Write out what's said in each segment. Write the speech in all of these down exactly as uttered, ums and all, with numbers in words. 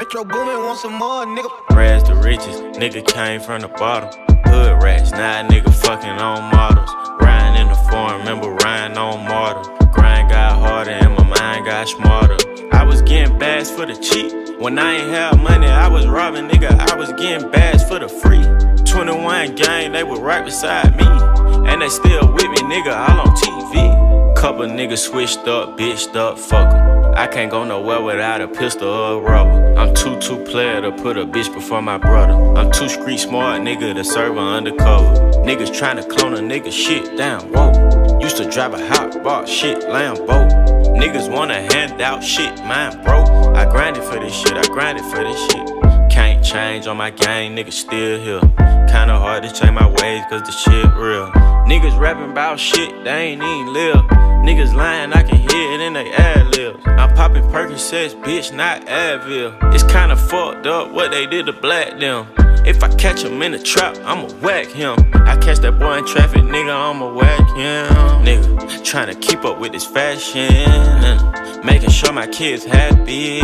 Metro Boomin, want some more, nigga. Rags to riches, nigga came from the bottom. Hood rats, now a nigga fucking on models. Riding in the foreign, remember riding on mortal. Grind got harder and my mind got smarter. I was getting bags for the cheap. When I ain't have money, I was robbing, nigga. I was getting bags for the free. twenty-one gang, they were right beside me. And they still with me, nigga, all on T V. Couple niggas switched up, bitched up, fuck 'em. I can't go nowhere without a pistol or a rubber. I'm too two player to put a bitch before my brother. I'm too street smart, nigga, to serve her undercover. Niggas tryna clone a nigga, shit down, whoa. Used to drive a hot box, shit, Lambo. Niggas wanna hand out shit, mine broke. I grinded for this shit, I grinded for this shit. Can't change on my gang, niggas still here. Kinda hard to change my ways, cause the shit real. Niggas rapping about shit, they ain't even live. Niggas lying, I can hear it in they ad-libs. I'm popping Percocets, bitch, not Advil. It's kinda fucked up what they did to black them. If I catch him in the trap, I'ma whack him. I catch that boy in traffic, nigga, I'ma whack him. Nigga, tryna keep up with this fashion, making sure my kids happy.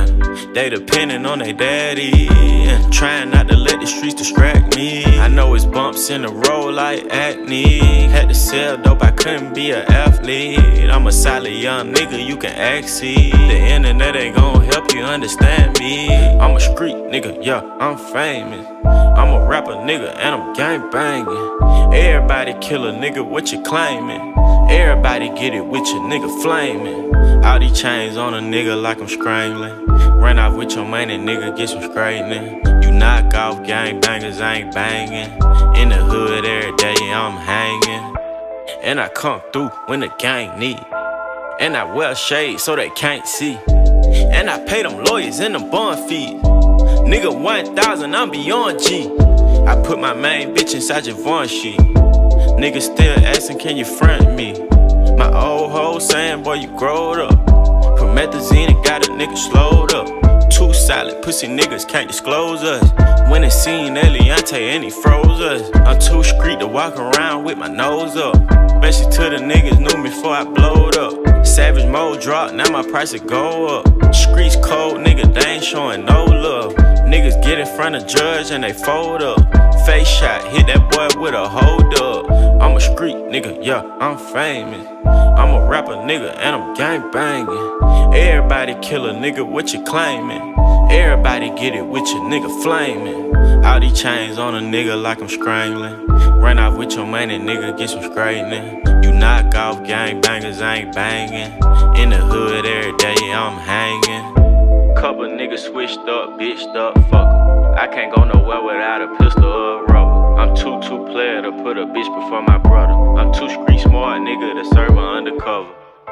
They depending on their daddy, trying not to let the streets distract me. I know it's bumps in the road like acne. Had to sell dope, I couldn't be an athlete. I'm a solid young nigga, you can access. The internet ain't gon' help you understand me. I'm a street nigga, yeah, I'm famous. I'm a rapper nigga and I'm gang banging. Everybody kill a nigga, what you claiming? Everybody get it with your nigga flaming. All these chains on a nigga like I'm strangling. Run off with your money, nigga, get some straightening. You knock off gang bangers, I ain't banging. In the hood every day, I'm hanging. And I come through when the gang need. And I wear shades so they can't see. And I pay them lawyers and them bond fees. Nigga, one thousand, I'm beyond G. I put my main bitch inside your Vaughn sheet. Niggas still asking, can you front me? My old hoe saying, boy, you growed up. Promethazine and got a nigga slowed up. Too solid, pussy niggas can't disclose us. When they seen Eliante and he froze us. I'm too street to walk around with my nose up. Especially to the niggas knew me before I blowed up. Savage mode drop, now my prices go up. Streets cold, nigga, they ain't showing no love. Niggas get in front of judge and they fold up. Face shot, hit that boy with a hold up. I'm a street nigga, yeah, I'm famous. I'm a rapper nigga and I'm gang banging. Everybody kill a nigga, what you claiming? Everybody get it with your nigga flaming. All these chains on a nigga like I'm strangling. Run off with your money, nigga, get some straightening. You knock off gang bangers, I ain't banging. In the hood every day, I'm hanging. Couple niggas switched up, bitched up, fuck 'em. I can't go nowhere without a pistol or a rubber. I'm too two player to put a bitch before my brother. I'm too street smart, nigga, to serve her undercover.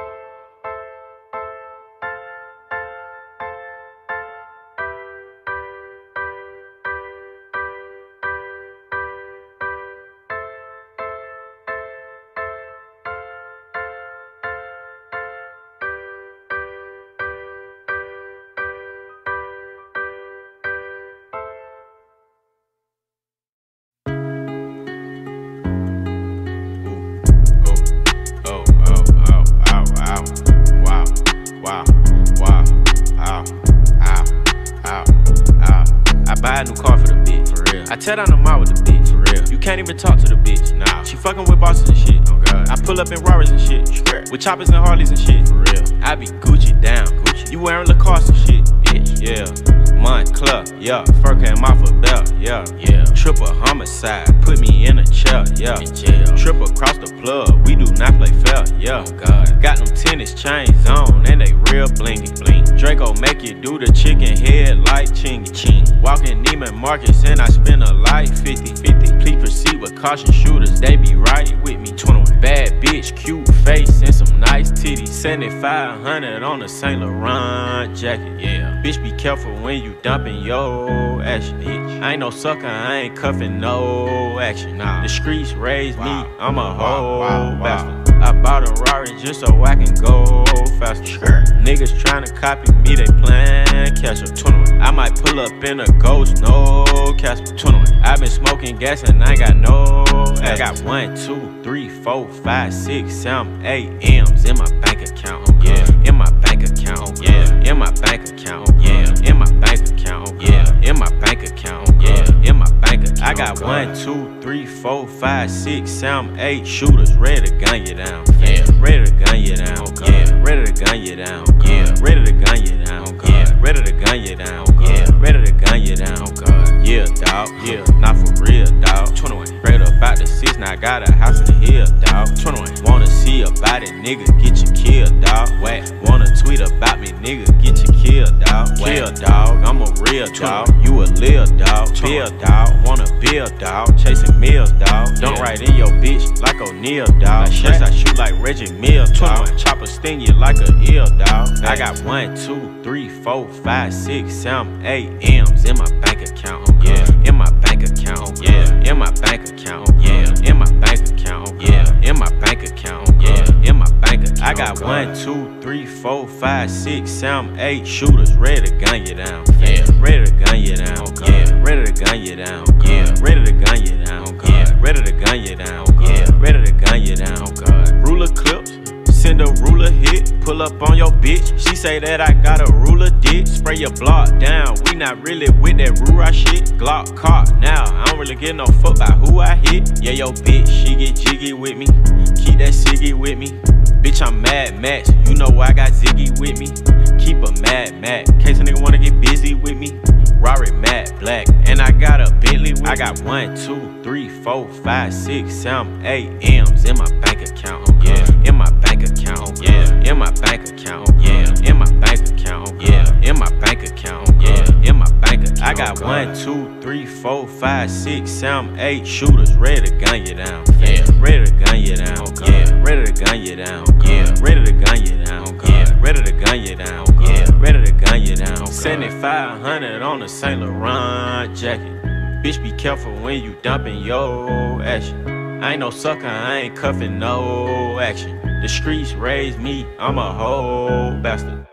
Buy a new car for the bitch, for real. I tear down the mall with the bitch, for real. You can't even talk to the bitch, nah. She fucking with bosses and shit, oh god. I pull up in Rarers and shit, Strap. With choppers and Harleys and shit, for real. I be Gucci down, Gucci. You wearing Lacoste and shit, bitch, yeah. Montclair, yeah. Fur came off a belt, yeah, yeah. Triple homicide, put me in a chair, yeah. In jail. Triple across the plug, we do not play fair, yeah. Oh god. Got them tennis chains on and they real blingy, bling. Draco make you do the chicken head like chingy, ching. Walking Neiman Marcus and I spend a life fifty fifty. Please proceed with caution, shooters, they be right with me. twenty-one. Bad bitch, cute face and some nice titties. seventy-five hundred on a Saint Laurent jacket, yeah. Bitch, be careful when you dumping your action, bitch. I ain't no sucker, I ain't cuffing no action, nah. The streets raised wow. me, I'm a whole wow, wow, bastard. Wow. I bought a Rari just so I can go faster. Sure. Niggas tryna copy me, they plan catch up. twenty-one. I might pull up in a ghost, no Casper. twenty-one. I been smoking gas and I got no I got one, two, three, four, five, six, seven, eight M's in my bank account. Oh, yeah, in my bank account. Oh, yeah. in my bank account, yeah, in my bank account, yeah, in my bank account, yeah, in my bank account. I got one, two, three, four, five, six, seven, eight shooters ready to gun you down, yeah, ready to gun you down, yeah, ready to gun you down, yeah, ready to gun you down, yeah, ready to gun you down, yeah, ready to gun you down, God, yeah, dawg, yeah, not for real, dawg. twenty-one, straight up out the six, now I got a house in the hill, dawg. twenty-one, wanna see about it, nigga, get you killed, dawg. Whack, wanna tweet about me, nigga, get you killed, dawg. Kill, dawg, I'm a real dawg, you a lil dawg, bill, dawg, wanna build, dawg, chasing meals, dawg. Don't write in your bitch like O'Neal, dawg. First I shoot like Reggie Mills, dawg. Chopper sting you like a eel, dawg. I got one, two, three, four, five, six, seven, eight M's in my bank account, yeah, in my bank account, yeah, in my bank account, yeah, in my bank account, yeah, in my bank account, yeah, in my bank account. I got one, two, three, four, five, six, seven, eight shooters ready to gun you down, yeah, ready to gun you down, yeah, ready to gun you down, yeah, ready to gun you down, yeah, ready to gun you down, yeah, ready to gun you down, God. Ruler clips. Send a ruler hit, pull up on your bitch. She say that I got a ruler dick. Spray your block down, we not really with that Rura shit. Glock caught now, I don't really give no fuck about who I hit. Yeah, yo bitch, she get jiggy with me. Keep that ciggy with me. Bitch, I'm Mad Max, you know I got Ziggy with me. Keep a Mad Max, case a nigga wanna get busy with me. Rari matte black, and I got a Bentley with me. I got one, two, three, four, five, six, seven, eight M's in my bank account, yeah, in my bank account, yeah, in my bank account, yeah, in my bank account, yeah, in my bank account, yeah, in my bank account. I got one, two, three, four, five, six, seven, eight shooters ready to gun you down, yeah, ready to gun you down, yeah, ready to gun you down, yeah, ready to gun you down, yeah, ready to gun you down, yeah, ready to gun you down. seventy-five hundred on the Saint Laurent jacket. Bitch, be careful when you dumping your action. I ain't no sucker, I ain't cuffing no action. The streets raised me, I'm a whole bastard.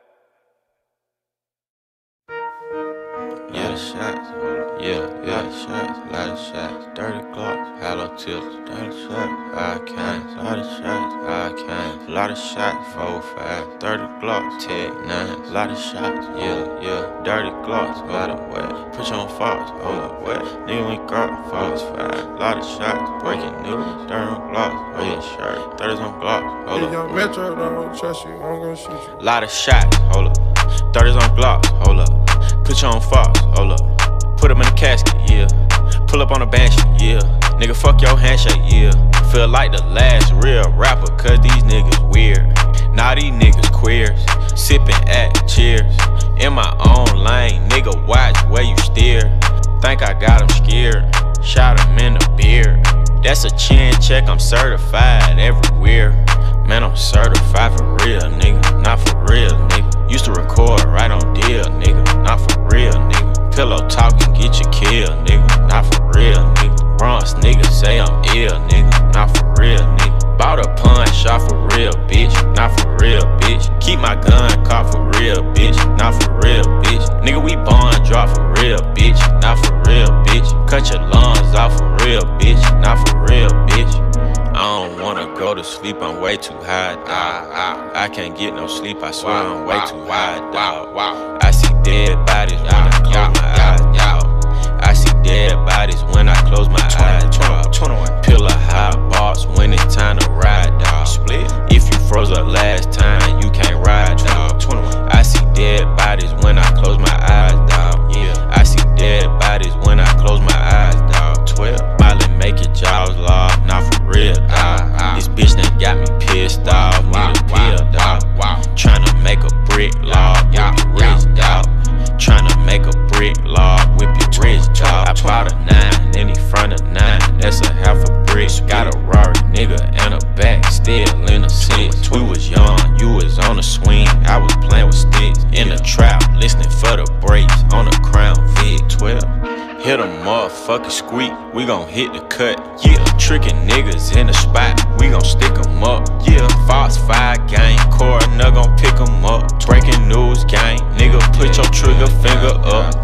Yeah, the shots, yeah, yeah, the shots, lot of shots, dirty glocks, hollow tips, dirty shots, I can, lot of shots, I can, lot of shots, four, five, thirty glocks, tech nine, lot of shots, yeah, yeah, dirty glocks, lot of wet, put you on fox, hold up, wet, nigga we got fox, five, lot of shots, breaking news, dirty on glocks, oh yeah, shirt, thirties on glocks, hold up, young Metro don't trust you, I'm gonna shoot you, lot of shots, hold up, thirties on glocks, hold up. Put you on Fox, hold up. Put him in a casket, yeah. Pull up on a banshee, yeah. Nigga, fuck your handshake, yeah. Feel like the last real rapper, cause these niggas weird. Now these niggas queers. Sippin' at cheers. In my own lane, nigga, watch where you steer. Think I got him scared. Shot him in the beard. That's a chin check, I'm certified everywhere. Man, I'm certified for real, nigga. Not for real, nigga. Used to record right on deal, nigga. Not for real, nigga. Pillow talking, get you killed, nigga. Not for real, nigga. Bronx nigga say I'm ill, nigga. Not for real, nigga. Bought a punch, shot for real, bitch. Not for real, bitch. Keep my gun, caught for real, bitch. Not for real, bitch. Nigga, we bond, drop for real, bitch. Not for real, bitch. Cut your lungs off for real, bitch. Not for real, bitch. I don't wanna go to sleep, I'm way too high, dawg. I can't get no sleep, I swear I'm way too high, dawg. I see dead bodies when I close my eyes, dawg. I see dead bodies when I close my eyes, dawg. Pill a high boss when it's time to ride, dawg. If you froze up last time, you can't ride, dawg. I see dead bodies when I close my eyes, dawg. I see dead bodies when I close my eyes, dawg. twelve, Miley make your jaws lock, not for real, dawg. This bitch done got me pissed off, need a pill, dawg. Tryna make a brick log, whip your wrist, dawg. Tryna make a brick log, whip your wrist, dawg. I bought a nine, in the front of nine, that's a half a brick. Got a Rari, nigga, and a back, still in a six. We was young, you was on a swing, I was playing with sticks. In the trap, listening for the brakes, on a Crown Vic twelve. Hit a motherfucking squeak, we gon' hit the cut, yeah. Tricking niggas in the spot, we gon' stick 'em up, yeah. Fox five gang, coroner gon' pick 'em up. Breaking news gang, nigga, put your trigger finger up.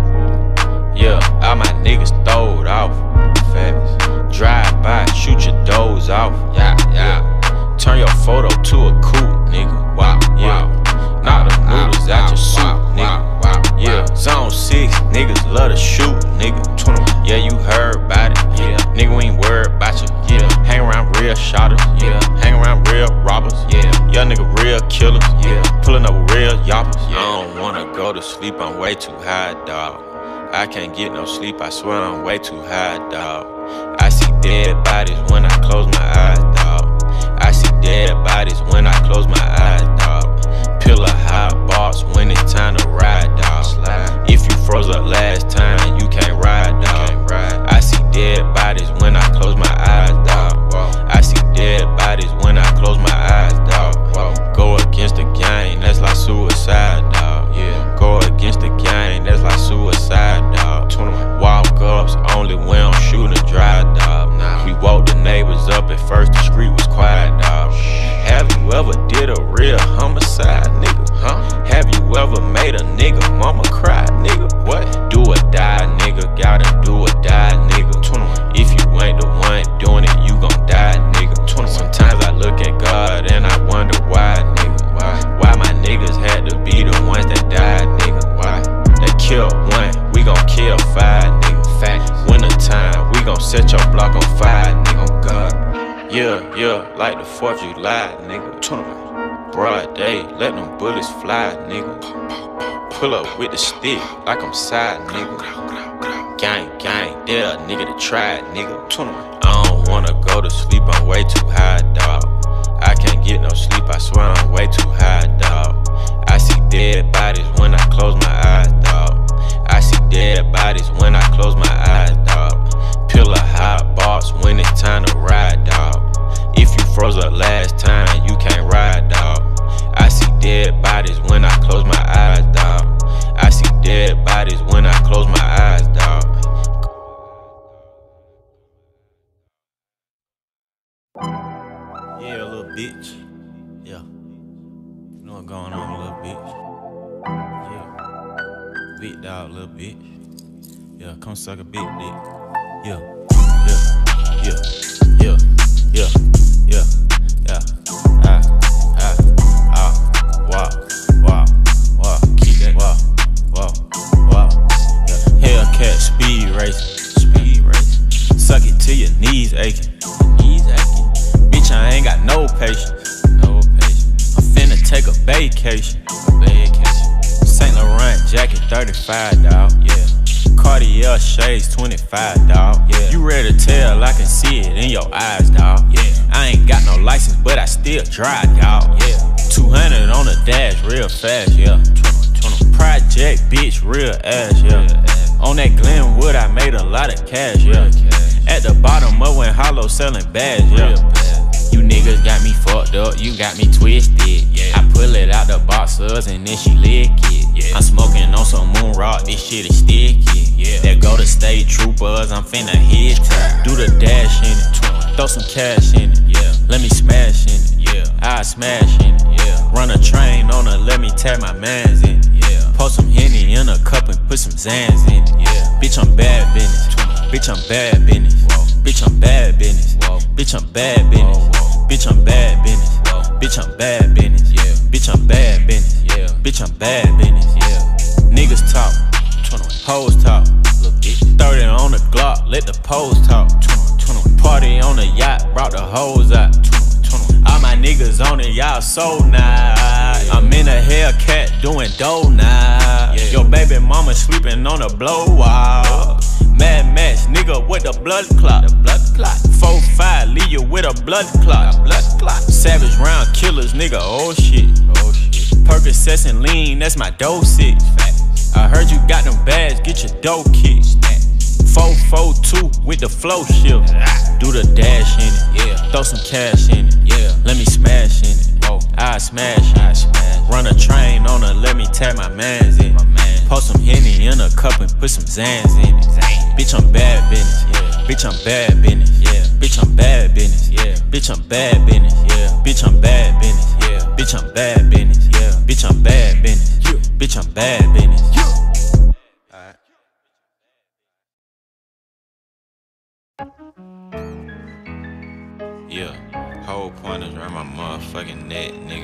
Yeah, all my niggas throwed off. Fast. Drive by, shoot your doors off. Yeah, yeah. Turn your photo to a coupe, nigga. Wow, yeah. Knock the noodles diamonds out your suit, nigga. Yeah, zone six, niggas love to shoot, nigga. Yeah, you heard about it. Yeah, nigga, we ain't worried about you. Yeah, hang around real shotters. Yeah, hang around real robbers. Yeah, young nigga real killers. Yeah, pulling up real yoppers. Yeah. I don't wanna go to sleep, I'm way too high, dog. I can't get no sleep, I swear I'm way too high, dog. I see dead bodies when I close my eyes, dog. I see dead bodies when I close my eyes, dog. Pill a hot boss when it's time to ride, dog. If you froze up last time, you can't ride, dog. I see dead bodies when I close my eyes, dog. I see dead bodies when I close my eyes, dog. Go against the gang, that's like suicide, dog. Yeah. Go against the gang, that's like suicide, dog. Walk ups only when I'm shooting a drive, dog. We woke the neighbors up at first, the street was quiet, dog. Have you ever did a real homicide, nigga? Huh? Have you ever made a nigga mama cry, nigga? What? Do or die, nigga. Gotta do or die, nigga. If you ain't the one doing it, you gon' die, nigga. Sometimes I look at God and I wonder why, nigga. Why? Why my niggas had to be the ones that died, nigga? Why? They killed one, we gon' kill five, nigga. Facts. Winter time, we gon' set your block on fire, nigga. Oh God. Yeah, yeah, like the fourth of July, nigga. Broad day, let them bullets fly, nigga. Pull up with the stick like I'm side, nigga. Gang, gang, there a nigga to try it, nigga. I don't wanna go to sleep, I'm way too high, dog. I can't get no sleep, I swear I'm way too high, dog. I see dead bodies when I close my eyes, dog. I see dead bodies when I close my eyes, dog. Pill a hot boss when it's time to ride, dog. If you froze up last time, you can't ride, dog. I see dead bodies when I close my eyes, dog. I see dead bodies when I close my eyes, dog. Yeah, little bitch. Yeah. You know what's going on, little bitch. Yeah. Big dog, little bitch. Yeah, come suck a big dick. Yeah. Yeah. Yeah. Yeah. Yeah. Yeah. Yeah. Ah. Ah. Ah. Wow. Wow. Wow. Keep that. Wow. Wow. Wow. Yeah. Hellcat speed racing. Speed racing. Suck it till your knees aching. Knees aching. Bitch, I ain't got no patience. No patience. I'm finna take a vacation. A vacation. Saint Laurent jacket, thirty-five, dawg. Yeah. Cartier shades, twenty-five, dawg. Yeah. You ready to tell? I can see it in your eyes, dawg. Yeah. I ain't got no license, but I still drive, dawg. Yeah. two hundred on the dash, real fast, yeah. Project, bitch, real ass, yeah. On that Glenwood, I made a lot of cash, yeah. At the bottom of when Hollow selling bags, yeah. You niggas got me fucked up, you got me twisted, yeah. I pull it out the boxers and then she lick it, yeah. I'm smoking on some moon rock, this shit is sticky, yeah. That go to state troopers, I'm finna hit it. Do the dash in it, throw some cash in it, yeah. Let me smash in it, yeah. I smash in it, yeah. Run a train on her, let me tag my mans in it, yeah. Pour some Henny in a cup and put some Zans in it, yeah. Bitch, I'm bad business, bitch, I'm bad business, bitch, I'm bad business, bitch, I'm bad business. Bitch, I'm bad business. Bitch, I'm bad business. Yeah. Bitch, I'm bad business. Yeah. Bitch, I'm bad business. Yeah. Niggas talk. Hoes talk. thirty on the Glock. Let the pose talk. Party on the yacht. Brought the hoes out. All my niggas on it. Y'all so nice. I'm in a Hellcat doing dough now. Your baby mama sleeping on a blow wall. Mad Max, nigga with the blood clot. The blood clot. four five, leave you with a blood clot. A blood clot. Savage round killers, nigga, oh shit. Oh shit. Percocets and lean, that's my dosage. I heard you got them bags, get your dough kicked. four four two with the flow shift. Do the dash in it, yeah. Throw some cash in it, yeah. Let me smash in it, whoa. I smash in it. Smash. Run a train on her, let me tag my mans in it. Pour some Henny in a cup and put some Zans in it. Zan. Bitch, I'm bad business. Yeah. Bitch, I'm bad business. Yeah. Bitch, I'm bad business. Yeah. Bitch, I'm bad business. Yeah. Bitch, I'm bad business. Yeah. Bitch, I'm bad business. Yeah. Bitch, I'm bad business. Yeah. Bitch, I'm bad business. Yeah. Alright. Yeah. Whole pointers around my motherfucking neck, nigga.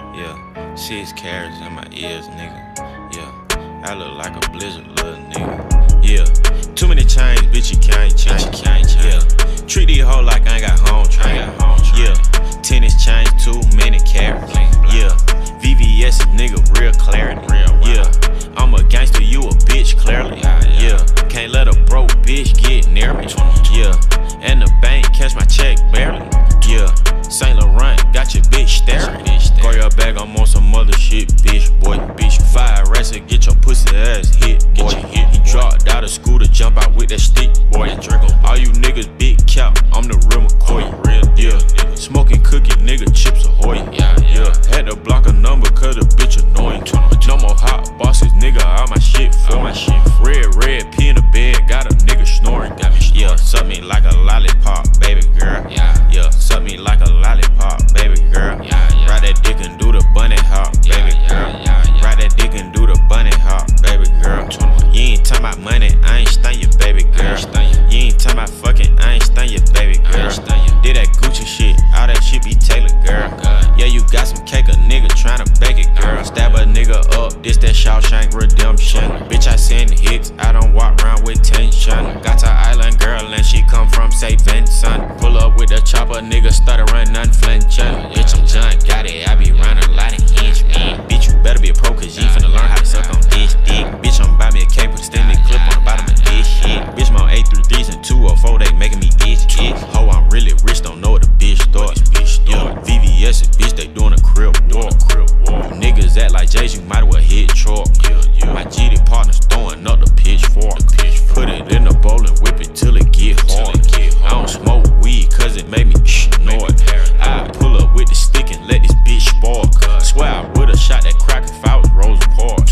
Yeah, six carats in my ears, nigga. Yeah, I look like a blizzard, little nigga. Yeah, too many chains, bitch, you can't change. You can't change. Yeah, treat these hoes like I ain't got home train. Yeah, tennis chains, too many carats. Yeah, V V S, nigga, real clarity. Yeah, I'm a gangster, you a bitch, clearly. Yeah, can't let a broke bitch get near me. Yeah, and the bank catch my check barely. Yeah, Saint Laurent got your bitch staring. Go your bag, I'm on some other shit, bitch, boy. Bitch, fire rats and get your pussy ass hit, boy. He dropped out of school to jump out with that stick, boy. All you niggas big cap, I'm the real McCoy. Yeah, smoking cookie, nigga, Chips Ahoy. Yeah, had to block a number cause the bitch annoying. No more hot bosses, nigga, all my shit for my shit. Red, red, pee in the bed, got a nigga snoring. Yeah, suck me like a lollipop, baby girl. Yeah, yeah, suck me like a lollipop, baby girl. Ride that dick and do the bunny hop, baby girl. Ride that dick and do the bunny hop, baby girl. You ain't talking about money, I ain't stain you, baby girl. You ain't talking about fucking, I ain't stain you, baby girl. Did that Gucci shit, all that shit be tailored, girl. Yeah, you got some cake, a nigga tryna bake it, girl. Stab a nigga up, this that Shawshank Redemption. Bitch, I send hits, I don't walk around with tension. Got to island girl and she come from Saint Vincent. Pull up with the chopper, nigga started running unflinching. Bitch, I'm John, got it, I be running a lot of hinge, man. Bitch, you better be a pro, cause you ain't finna learn how to suck on this dick. Bitch, I'm buy me a cape, put a extended clip on the bottom of this shit. Bitch, my eight three threes and two oh four, they making me itch, itch. Ho, I'm really rich, don't know what the bitch thought. Yeah, V V S, bitch, they doing a crib walk. You niggas act like J's, you might as well hit chalk. My G D partners throwing up the pitchfork. Put it in the bowl and whip it till it get hard. I don't smoke weed cause it made me snort. I pull up with the stick and let this bitch spark. Swear I would've shot that crack if I was Rosa Parks.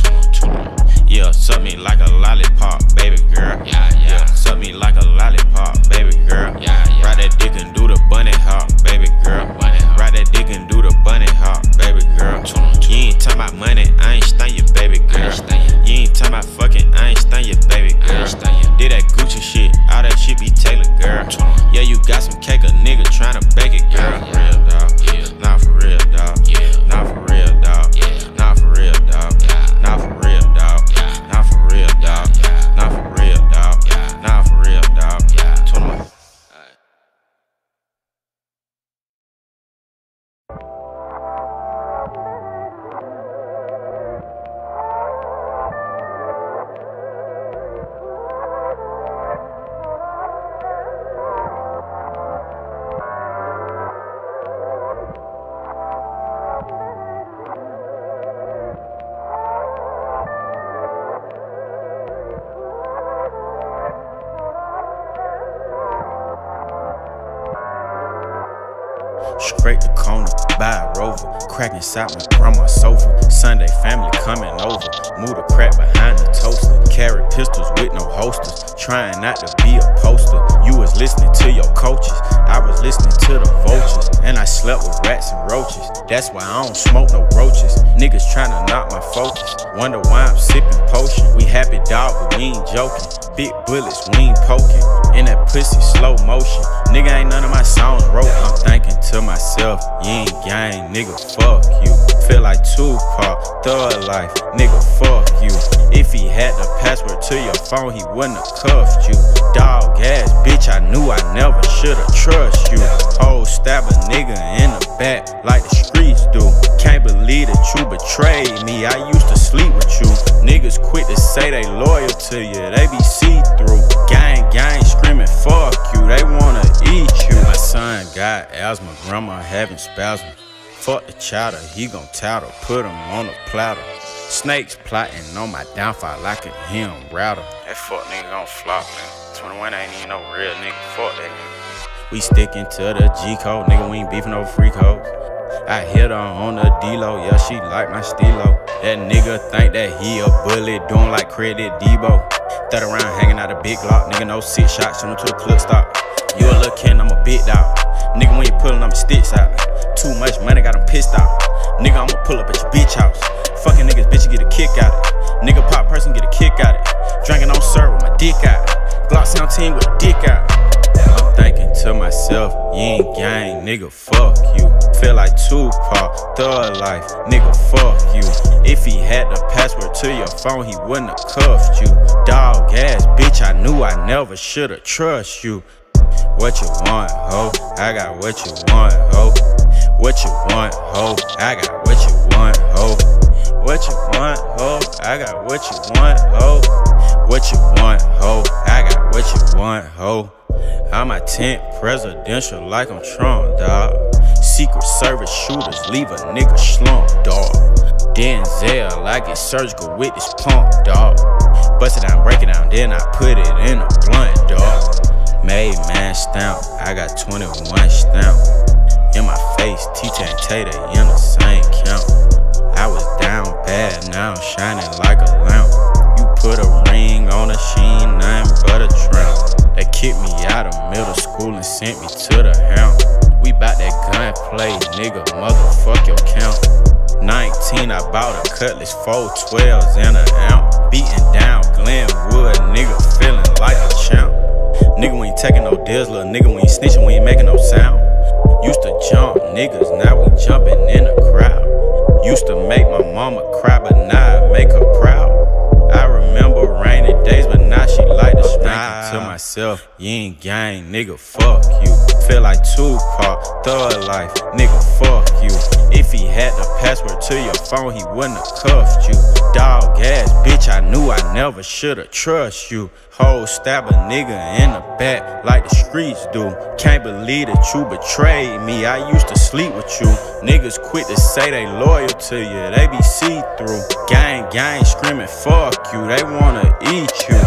Yeah, suck me like a lollipop, baby girl. Yeah, suck me like a lollipop, baby girl. Ride that dick and do the bunny hop, baby girl. Ride that dick and do the bunny hop, baby girl. You ain't talking about money, I ain't stain you, baby girl. You ain't talking about fucking, I ain't stain you, baby girl. Did that Gucci shit, all that shit be tailored, girl. Yeah, you got some cake, a nigga tryna bake it, girl. Real dog, not for real, dog. Not for real, dog. Not for real, dog. Not for real, dog. Not for real, dog. Not for real, dog. Not for real, dog. twenty-one. Straight to corner, buy a Rover, crack inside my grandma's sofa. Sunday family coming over, move the crack behind the toaster. Carry pistols with no holsters, trying not to be a poster. You was listening to your coaches, I was listening to the vultures. And I slept with rats and roaches, that's why I don't smoke no roaches. Niggas tryna knock my focus, wonder why I'm sipping potion. We happy dog, but we ain't joking. Big bullets, we ain't poking. In that pussy, slow motion. Nigga ain't none of my songs wrote. I'm thinking to myself, you ain't gang, nigga, fuck you. Feel like Tupac, thug life, nigga, fuck you. If he had the password to your phone, he wouldn't have cuffed you. Dog ass bitch, I knew I never should've trust you. Whole stab a nigga in the back like the streets do. Can't believe that you betrayed me, I used to sleep with you. Niggas quick to say they loyal to you, they be see-through. Gang, gang, screaming fuck you, they wanna eat you. My son got asthma, grandma having spasms. Fuck the chowder, he gon' tattle, put him on the platter. Snakes plotting on my downfall, I can hear him rattle. That fuck nigga gon' flop, man. twenty-one ain't even no real nigga, fuck that nigga. We sticking to the G code, nigga, we ain't beefing over free codes. I hit her on the D-Lo, yeah, she like my stilo. That nigga think that he a bully, doing like Credit Debo. Third around hanging out a big lock, nigga, no six shots, shoot him to a clip stop. You a little kid, I'm a big dog. Nigga, when you pullin', I'm sticks out. Too much money, got him pissed off. Nigga, I'ma pull up at your bitch house. Fucking niggas, bitch, you get a kick out it. Nigga, pop person, get a kick out it. Drinking on syrup with my dick out. Glock seventeen with a dick out. thinking to myself, you ain't gang, nigga, fuck you. Feel like Tupac, thug life, nigga, fuck you. If he had the password to your phone, he wouldn't have cuffed you. Dog ass bitch, I knew I never should've trust you. What you want, ho? I got what you want, ho. What you want, ho? I got what you want, ho. What you want, ho? I got what you want, ho. What you want, ho? I got what you want, ho. I'm a tenth presidential like I'm Trump, dawg. Secret Service shooters leave a nigga slump, dawg. Denzel, I get surgical with this pump, dawg. Bust it down, break it down, then I put it in a blunt, dawg. Made man stamp, I got twenty-one stamp. In my face, T-J and Tater in the same count. I was down bad, now I'm shining like a lamp. You put a ring on her, she ain't nothing but a tramp. They kicked me out of middle school and sent me to the hound. We bout that gunplay, nigga, motherfuck your count. nineteen, I bought a Cutlass, four twelves and an ounce. Beating down Glenwood, nigga, feeling like a champ. Nigga, we ain't taking no deals, little nigga, we ain't snitching, we ain't making no sound. Used to jump niggas, now we jumping in the crowd. Used to make my mama cry, but now I make her proud. I remember rainy days, but now she like to smile. To myself, you ain't gang, nigga, fuck you. Feel like Tupac, thug life, nigga, fuck you. If he had the password to your phone, he wouldn't have cuffed you. Dog ass bitch, I knew I never should've trust you. Ho, stab a nigga in the back like the streets do. Can't believe that you betrayed me, I used to sleep with you. Niggas quit to say they loyal to you, they be see-through. Gang, gang, screaming fuck you, they wanna eat you.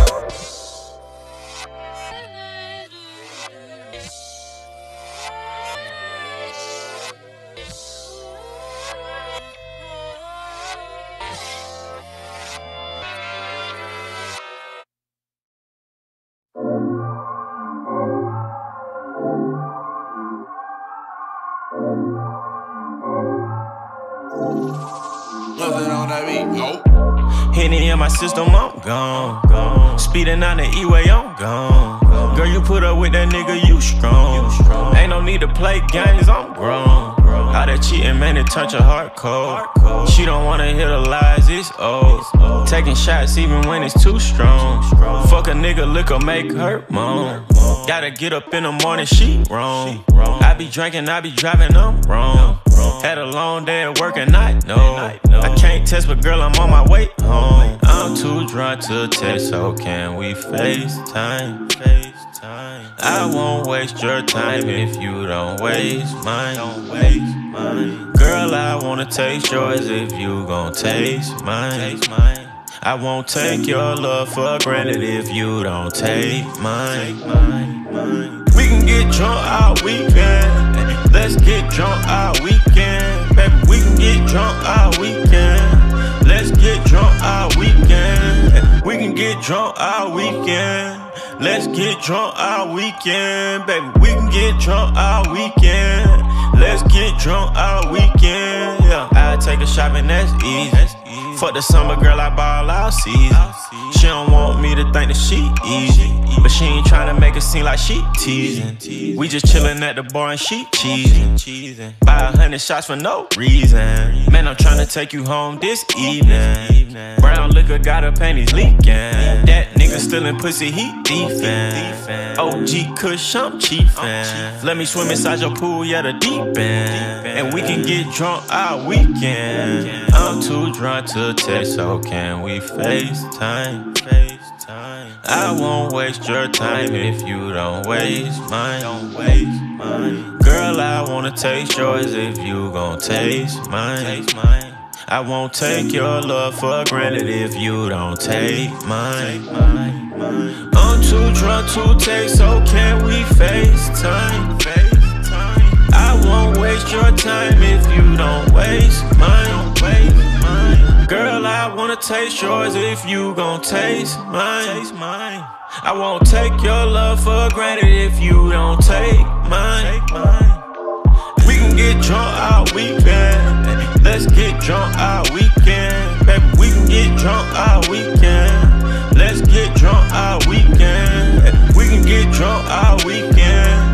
Nothing on that beat, no. Henny in my system, I'm gone, gone. Speeding on the E-way, I'm gone, gone. Girl, you put up with that nigga, you strong. you strong. Ain't no need to play games, I'm grown. grown. How that cheating, man, it turned your heart cold. cold. She don't wanna hear the lies, it's old. old. Taking shots even when it's too strong. strong. Fuck a nigga, liquor make her moan. Gotta get up in the morning, she wrong. I be drinking, I be driving, I'm wrong. Had a long day at work and I know I can't test, but girl, I'm on my way home. I'm too drunk to text, so can we FaceTime? FaceTime. I won't waste your time if you don't waste mine. Don't waste mine. Girl, I wanna taste yours if you gon' taste mine. I won't take your love for granted if you don't take mine. We can get drunk all weekend. Let's get drunk all weekend. Baby, we can get drunk all weekend. Let's get drunk all weekend. We can get drunk all weekend. Let's get drunk all weekend. Baby, we can get drunk all weekend. Let's get drunk all weekend. Yeah, I take a shopping, that's easy. Fuck the summer girl, I ball all season. She don't want me to think that she easy, but she ain't tryna make it seem like she teasing. We just chillin' at the bar and she cheesing. Buy a hundred shots for no reason. Man, I'm tryna take you home this evening. Brown liquor got her panties leaking. That nigga stealing pussy, he thiefin'. O G Kush, I'm chiefin'. Let me swim inside your pool, yeah, the deep end. And we can get drunk all weekend. I'm too drunk to text, so can we FaceTime? FaceTime. I won't waste your time if you don't waste mine. Don't waste mine. Girl, I wanna taste yours if you gon' taste mine. Taste mine. I won't take your love for granted if you don't take mine. I'm too drunk to text, so can we FaceTime? FaceTime. I won't waste your time if you don't waste mine. Don't waste mine. Girl, I wanna taste yours if you gon' taste mine. I won't take your love for granted if you don't take mine. We can get drunk all weekend. Let's get drunk all weekend. Baby, we can get drunk all weekend. Let's get drunk all weekend. We can get drunk all weekend.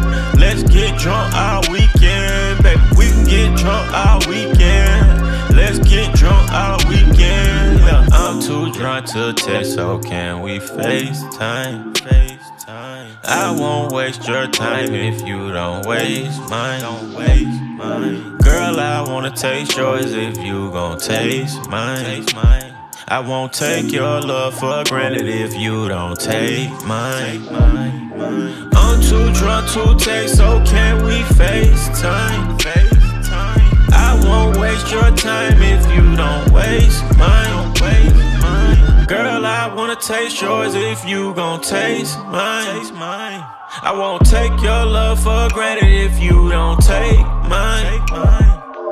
drunk all weekend, baby. We can get drunk all weekend. Let's get drunk all weekend. Yeah, I'm too drunk to text, so can we FaceTime? FaceTime. I won't waste your time if you don't waste mine. Don't waste mine. Girl, I wanna taste yours if you gon' taste mine. Taste mine. I won't take your love for granted if you don't take mine. I'm too drunk to text, so can we FaceTime? FaceTime. I won't waste your time if you don't waste mine. Girl, I wanna taste yours if you gon' taste mine. I won't take your love for granted if you don't take mine.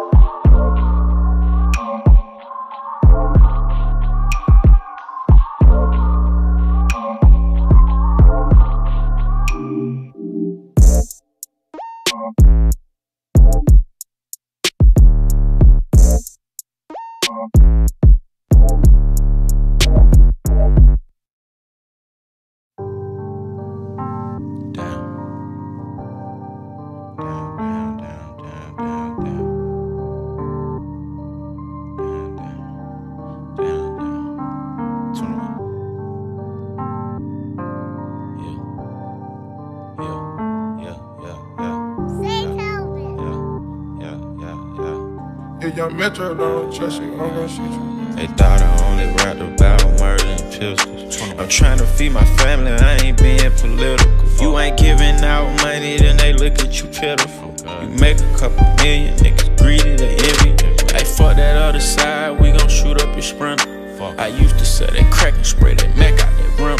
Young Metro don't trust you, I'm gon' shoot you. They thought I only rapped about murder and pistols. I'm trying to feed my family, I ain't being political. You ain't giving out money, then they look at you pitiful. You make a couple million, niggas greedy, they envy. Hey, fuck that other side, we gon' shoot up your sprinter. I used to sell that crack and spray that Mac out that rim.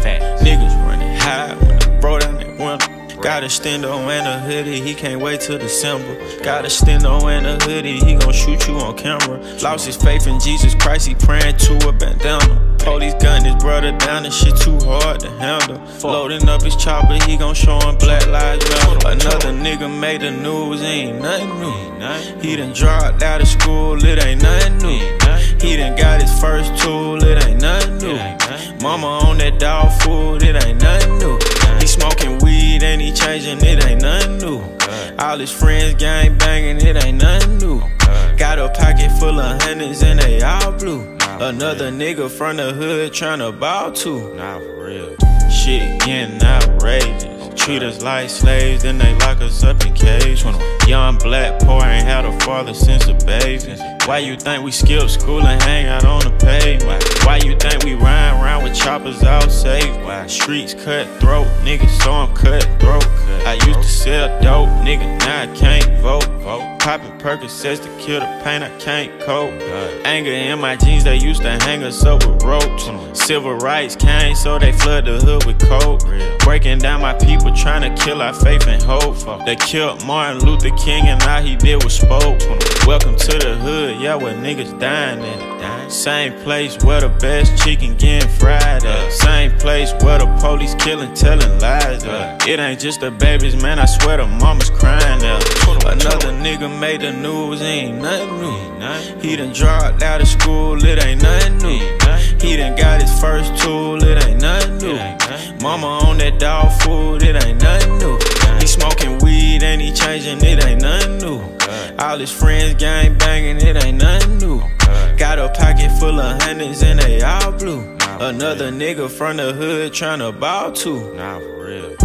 Niggas running high when I brought down that window. Got a stendo and a hoodie, he can't wait till December. Got a stendo and a hoodie, he gon' shoot you on camera. Lost his faith in Jesus Christ, he praying to a bandana. Police gun his brother down, this shit too hard to handle. Loading up his chopper, he gon' show him Black Lives Matter. Another nigga made the news, ain't nothing new. He done dropped out of school, it ain't nothing new. He done got his first tool, it ain't nothing new. Mama on that dog food, it ain't nothing new. He smoking weed and he changing, it ain't nothing new. All his friends gang banging, it ain't nothing new. Got a pocket full of hundreds and they all blue. Another nigga from the hood tryna ball too. Nah, for real. Shit getting outrageous. Treat us like slaves, then they lock us up in cages. Young black poor ain't had a father since a baby. Why you think we skip school and hang out on the pavement? Why you think we ride around with choppers all safe? Why streets cutthroat, niggas so I'm cutthroat. I used to sell dope, nigga, now I can't vote. Poppin' Percocets to kill the pain, I can't cope. Anger in my jeans, they used to hang us up with ropes. Civil rights came, so they flood the hood with coke. Breaking down my people, trying to kill our faith and hope. They killed Martin Luther King and all he did was spoke. Welcome to the hood, yeah, where niggas dying at. Same place where the best chicken getting fried at. Same place where the police killing, telling lies at. It ain't just the babies, man, I swear the mama's crying at. Another nigga made the news, ain't nothing new. He done dropped out of school, it ain't nothing new. He done got his first tool, it ain't nothing new. Mama on that dog food, it ain't nothing new. He smoking weed and he changing, it ain't nothing new. All his friends gang banging, it ain't nothing new. Got a pocket full of hundreds and they all blue. Another nigga from the hood tryna ball too. Nah, for real.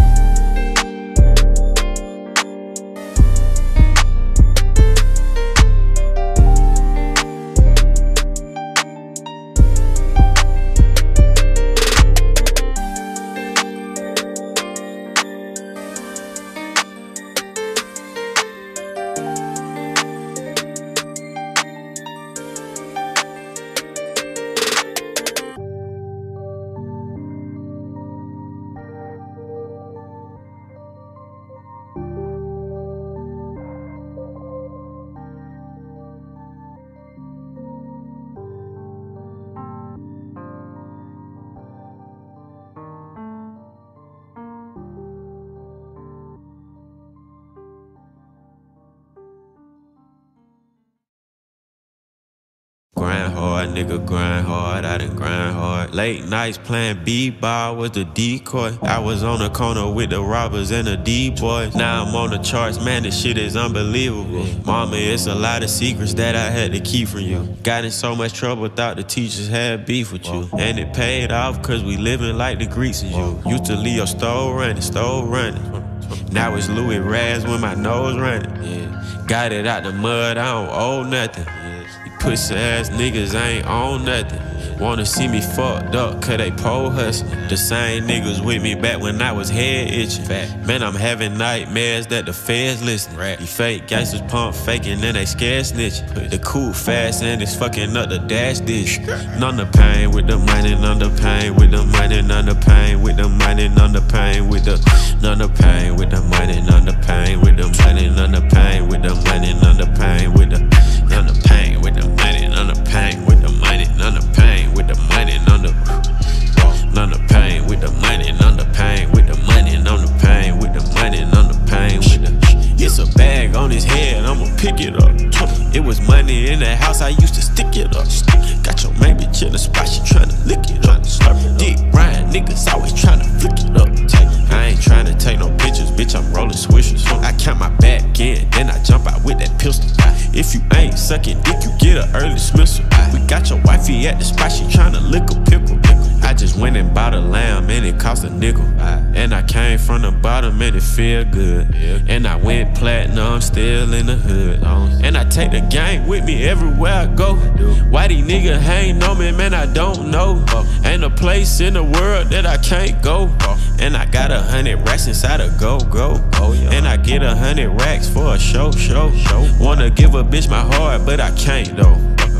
hard, nigga grind hard, I done grind hard. Late nights playing b-ball was the decoy. I was on the corner with the robbers and the D-boys. Now I'm on the charts, man, this shit is unbelievable. Mama, it's a lot of secrets that I had to keep from you. Got in so much trouble, thought the teachers had beef with you. And it paid off, cause we living like the Greeks is you. Used to leave your stove running, stove running. Now it's Louis Raz when my nose running. Yeah. Got it out the mud, I don't owe nothing. You pussy ass niggas ain't on nothing. Wanna see me fucked up, cause they pole hustling. The same niggas with me back when I was head itching. Man, I'm having nightmares that the feds listening. These fake gangsters pump faking and they scared snitching. The cool fast and it's fucking up the dash dish. None the pain with the money, none the pain with the money, none the pain with the money, none the pain with the none the pain with the money, none the pain with the money, none the pain with the money, none the pain with the none the pain with the money, none the pain with the money, none the pain with the money, none the none the pain with the money, none the pain with the money, none the pain with the money, none the pain with the. It's a bag on his head, I'ma pick it up. It was money in the house, I used to stick it up. Got your main bitch in the spot, she tryna lick it up. Dick Ryan niggas always tryna flick it up. I ain't tryna take no pictures, bitch, I'm rolling swishers. I count my back in, then I jump out with that pistol. If you ain't sucking dick, you get an early dismissal. We got your wifey at the spot, she tryna lick a pickle. I just went and bought a lamb and it cost a nickel. And I came from the bottom and it feel good. And I went platinum, still in the hood. And I take the gang with me everywhere I go. Why these niggas hang on me, man, I don't know. Ain't a place in the world that I can't go. And I got a hundred racks inside a go-go. And I get a hundred racks for a show, show. Wanna give a bitch my heart, but I can't though.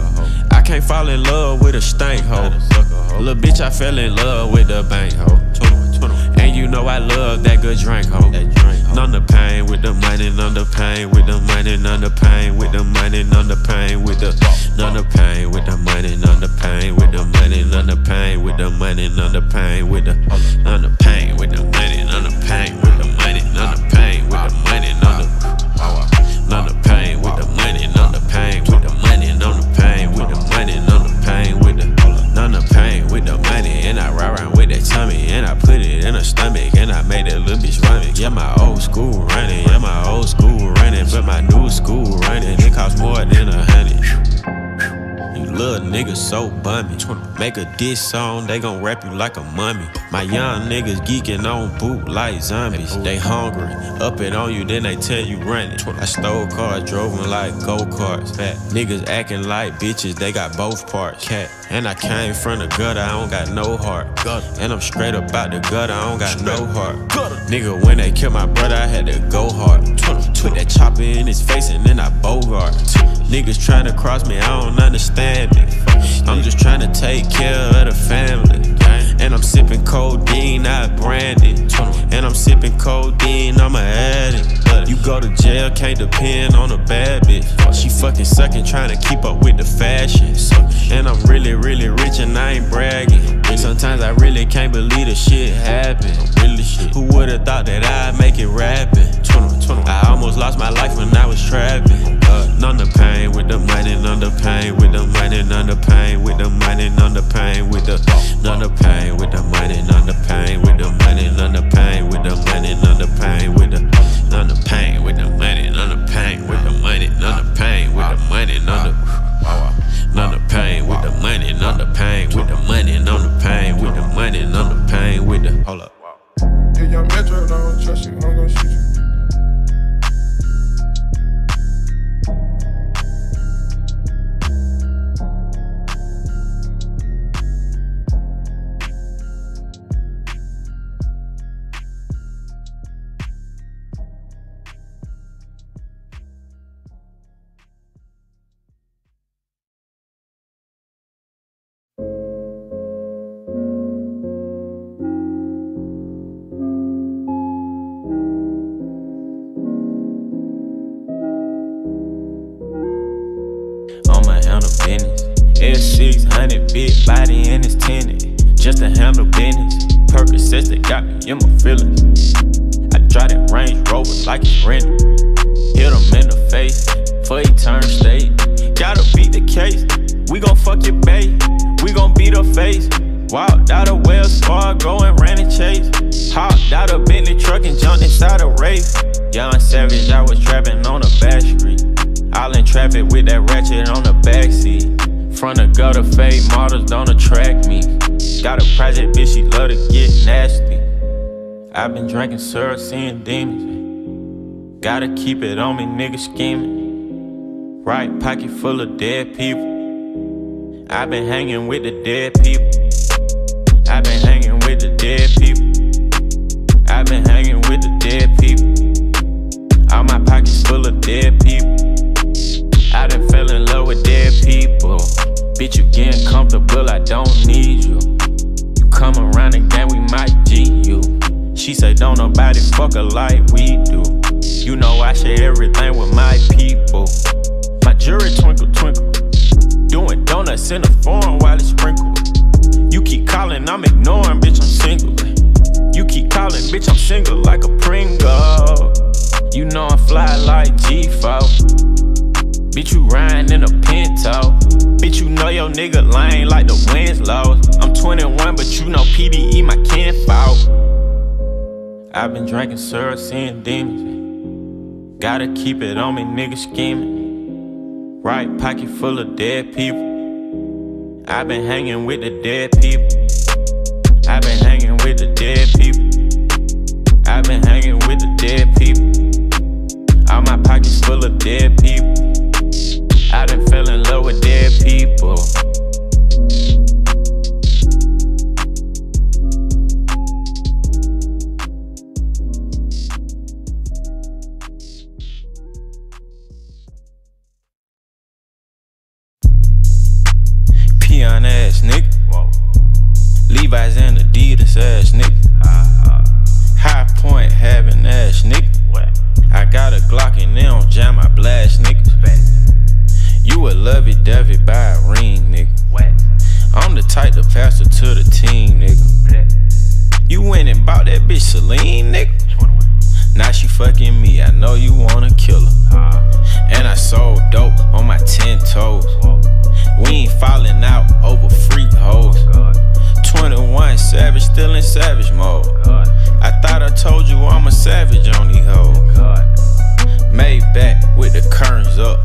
I can't fall in love with a stank hoe. Little bitch, I fell in love with the bank hoe. And you know I love that good drink hoe. None the pain with the money, none the pain with the money, none the pain with the money, none the pain with the none the pain with the money, none the pain with the money, none the pain with the money, none the pain with the none the pain with the money, none the pain with the money, none the pain with the money, none the none the pain with the money, none the pain with the money, none the pain with the money, none the pain with the none the pain with the money. And I ride around with that tummy and I put it in her stomach and I made that little bitch vomit. Yeah, my old school running, yeah, my old school running, but my new school running, it costs more than a hundred. You little niggas so bummy. Make a diss song, they gon' rap you like a mummy. My young niggas geeking on boot like zombies. They hungry, up it on you, then they tell you run it. I stole cars, drove them like go-karts. Fat niggas acting like bitches, they got both parts. Cat. And I came from the gutter, I don't got no heart. And I'm straight up out the gutter, I don't got no heart. Nigga, when they killed my brother, I had to go hard. Put that chopper in his face and then I bogart. Niggas trying to cross me, I don't understand it. I'm just trying to take care of the family. And I'm sipping codeine, not brandy. And I'm sipping codeine, I'm an addict. You go to jail, can't depend on a bad bitch. She fucking sucking, trying to keep up with the fashion. And I'm really, really rich and I ain't bragging. Sometimes I really can't believe the shit happened. Who would've thought that I'd make it rapping? I almost lost my life when I was trapping. None the pain with the money, none the pain with the money, none the pain with the money, none the pain with the none the pain with the money, none the pain with the money, none the pain with the money, none the pain with the none the pain with the money, none the pain with the money, none the pain with the money, none the none the pain with the money, none the pain with the money, none the pain with the money, none the pain with the hold up. If young Metro don't trust you, I'm gonna shoot you. S six hundred, big body and it's tinted. Just to handle business. Percocets that got me in my feelings. I drive that Range Rover like it's rented. Hit him in the face before he turn state. Gotta beat the case. We gon' fuck your bae, we gon' beat her face. Walked out of Wells Fargo and ran and chased. Hopped out of Bentley truck and jumped inside a race. Young Savage, I was trapping on a back street. All in traffic with that ratchet on the backseat. Front of gutter fade models don't attract me. Got a project bitch, she love to get nasty. I been drinking syrup, seeing demons. Gotta keep it on me, nigga scheming. Right pocket full of dead people. I been hanging with the dead people. I been hanging with the dead people. I been hanging with the dead people. All my pockets full of dead people. I done fell in love with dead people. Bitch, you getting comfortable, I don't need you. You come around again, we might G you. She say don't nobody fuck her like we do. You know I share everything with my people. My jewelry twinkle twinkle. Doing donuts in the foreign while it's sprinkled. You keep calling, I'm ignoring, bitch, I'm single. You keep calling, bitch, I'm single like a Pringle. You know I'm fly like G four. Bitch, you riding in a Pinto. Bitch, you know your nigga lame like the Winslows. I'm twenty-one, but you know P D E my kinfolk. I've been drinking syrup, seeing demons. Gotta keep it on me, nigga scheming. Right pocket full of dead people. I've been hanging with the dead people. I've been hanging with the dead people. I've been hanging with the dead people. All my pockets full of dead people. I done fell in love with dead people. Peon ass nigga. Levi's and Adidas ass nigga. High Point having ass nigga. I got a Glock and they don't jam my blast nigga. You a lovey-dovey by a ring, nigga. I'm the type to pass her to the team, nigga. You went and bought that bitch Celine, nigga. Now she fucking me, I know you wanna kill her. And I sold dope on my ten toes. We ain't falling out over freak hoes. twenty-one Savage, still in savage mode. I thought I told you I'm a savage on these hoes. Made back with the curtains up.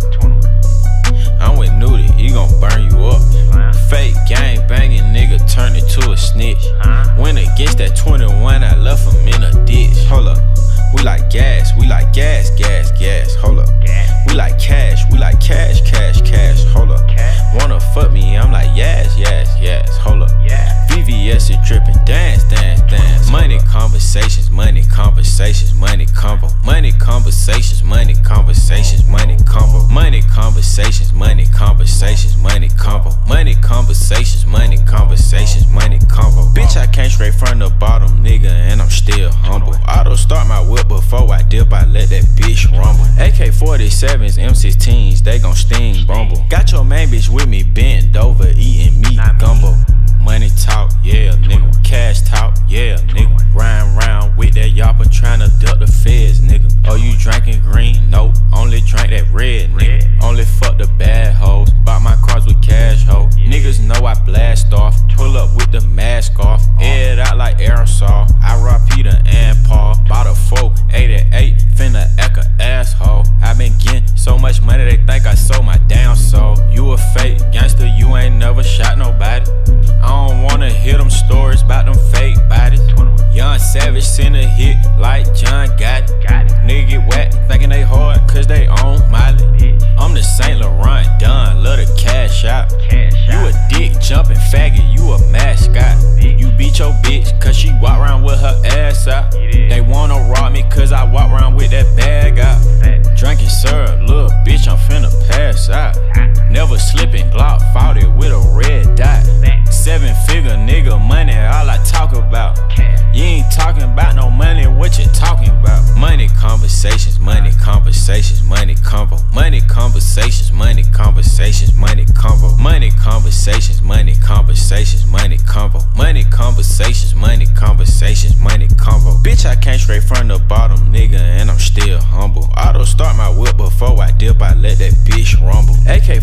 I'm with Nudie, he gon' burn you up. Fake gang banging nigga turned into a snitch. Went against that twenty-one, I left him in a ditch. Hold up, we like gas, we like gas, gas, gas. Hold up, we like cash, we like cash, cash, cash. Hold up, wanna fuck me, I'm like yes, yes, yes. Hold up, V V S is dripping, dance, dance, dance. Money conversations, money conversations, money convo. Money conversations, money conversations, money convo. Money conversations, money conversations, money convo. Money conversations, money conversations, money convo. Bitch, I came straight from the bottom, nigga, and I'm still humble. Auto start my whip before I dip, I let that bitch rumble. A K forty-sevens, M sixteens, they gon' sting bumble. Got your main bitch with me, bent over, eating meat gumbo. Money talk, yeah, nigga. Cash talk, yeah, nigga. Riding round with that yapper tryna duck the feds, nigga. Oh, you drinking green? Nope, only drink that red, nigga. Only fuck the bad hoes. Bought my cars with cash, ho. Niggas know I blast off. Pull up with the mask off. Air it out like aerosol. I rock Peter and Paul. Bought a four eighty-eight, finna echo asshole. I been getting so much money, they think I sold my damn soul. You a fake gangster, you ain't never shot nobody. I don't wanna hear them stories about them fake bodies. Young Savage send a hit like John Gotti. Nigga get whack, thinking they hard cause they own Miley. I'm the Saint Laurent Don, love the cash out. You a dick jumping faggot, you a mascot. You beat your bitch cause she walk around with her ass out. They wanna rob me cause I walk around with that bag out. Drinking syrup, little bitch, I'm finna pass out. Never slipping, Glock fought it with a red dot. Seven figure nigga money, all I talk about. You ain't talking about no money, what you talking about? Money conversations, money conversations, money convo. Money conversations, money conversations, money convo. Money conversations, money conversations, money convo. Money conversations, money conversations, money convo. Bitch, I came straight from the bottom, nigga, and I'm still humble. Auto start my whip before I dip, I let that bitch rumble. A K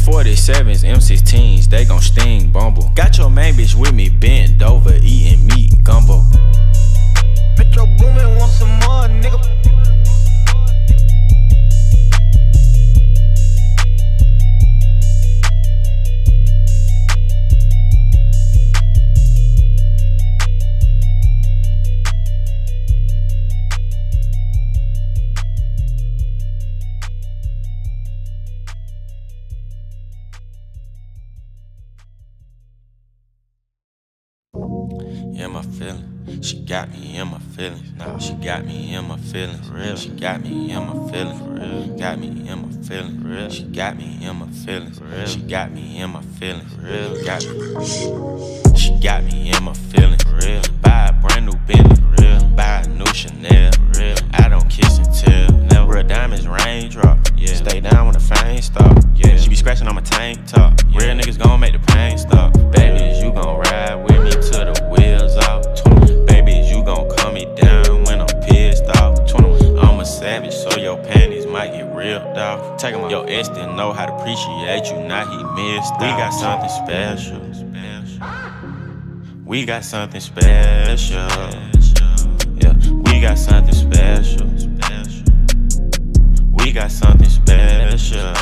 forty-sevens, M sixteens, they gon' sting, bumble. Got your main bitch with me, bent over, eating meat, gumbo. Metro Boomin want some more, nigga. In my feelings, she got me in my feelings. Nah, she got me in my feelings. Real, she got me in my feelings. Real, got me in my feelings. Real, she got me in my feelings. Real, she got me in my feelings. Real, got me. She got me in my feelings. Real, buy a brand new Bentley. Real, buy a new Chanel. Real, I don't kiss and tell. Never real diamonds raindrop. Yeah, stay down when the fame stop. Yeah, she be scratching on my tank top. Yeah. Real niggas gon' make the pain stop. Babies, you gon' ride with me till the wheels off. Babies, you gon' calm me down when I'm pissed off. I'm a savage, so your panties might get ripped off. Take 'em off. Your ex didn't know how to appreciate you, now he missed. We got something special. We got something special. Yeah, we got something special. We got something special.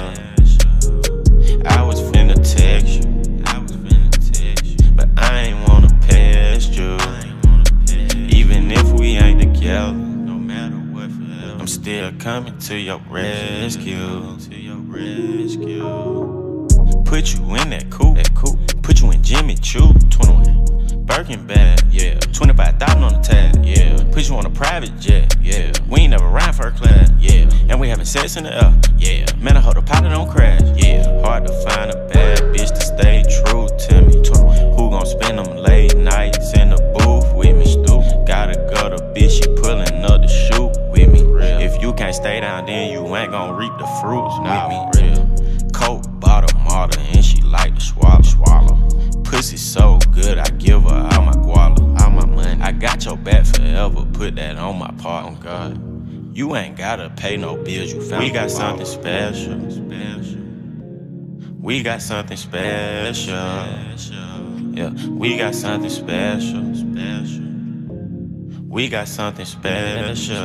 I was finna text you. But I ain't wanna past you. Even if we ain't together, no matter what, forever, I'm still coming to your rescue. To your rescue. Put you in that coupe, that coupe. Put you in Jimmy Choo. twenty-one Birkin bag, yeah. twenty-five thousand on the tag, yeah. Put you on a private jet, yeah. We ain't never ride first class, yeah. And we having sex in the air, yeah. Man, I hope the pilot don't crash, yeah. Hard to find a bad bitch to stay true to me. Who gon' spend them late nights in the booth with me? Stoop. Gotta go to bitch, she pulling up the shoot with me. Real. If you can't stay down, then you ain't gon' reap the fruits nah, with me. Real. Coke bought a martyr and she like to swallow. swallow. Pussy so good, I give her all my guala, all my money. I got your back forever, put that on my part. On God, you ain't gotta pay no bills. You found we got something special. special. We got something special. Yeah, we got something special. special. We got something special.